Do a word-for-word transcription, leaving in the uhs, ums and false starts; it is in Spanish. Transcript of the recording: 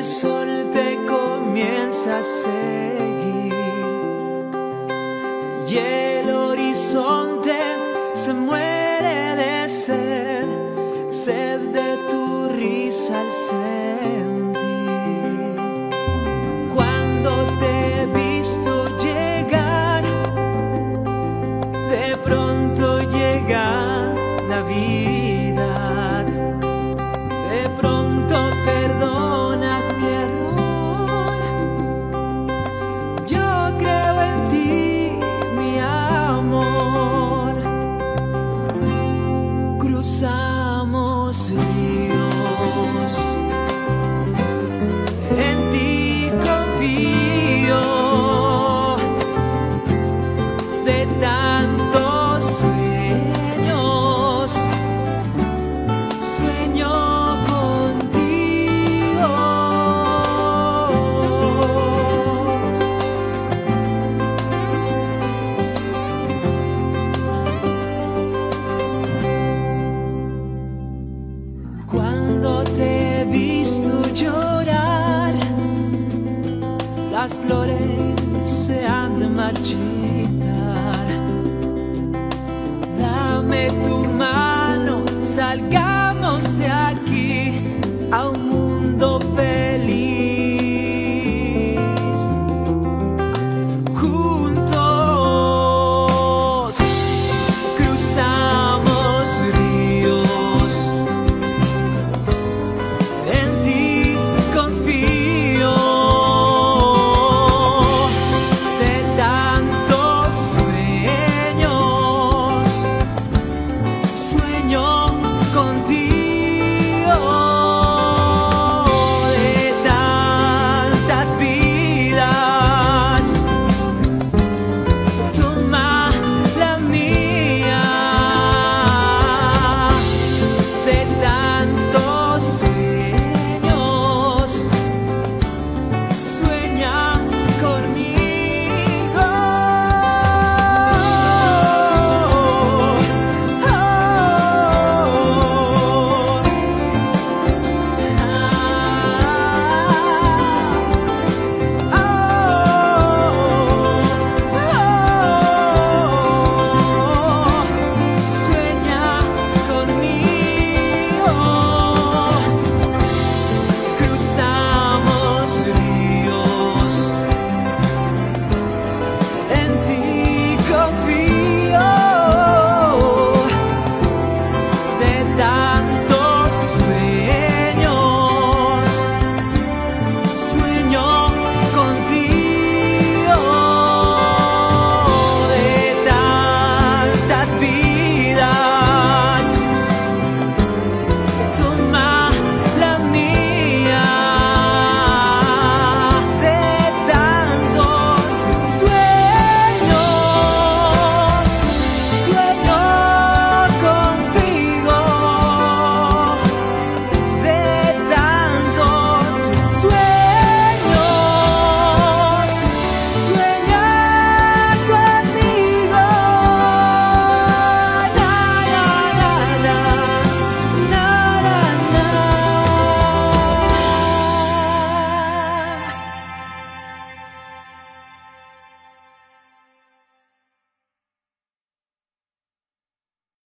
el sol te comienza a seguir y el horizonte se muere de sed, sed de tu risa al sentir. Cuando te he visto llegar, de pronto llega Navidad, de pronto perdonas mi error. Yo creo en ti, mi amor. Cruzamos ríos, en ti confío. De tantos sueños, sueño contigo. Cuando te he visto llorar, las flores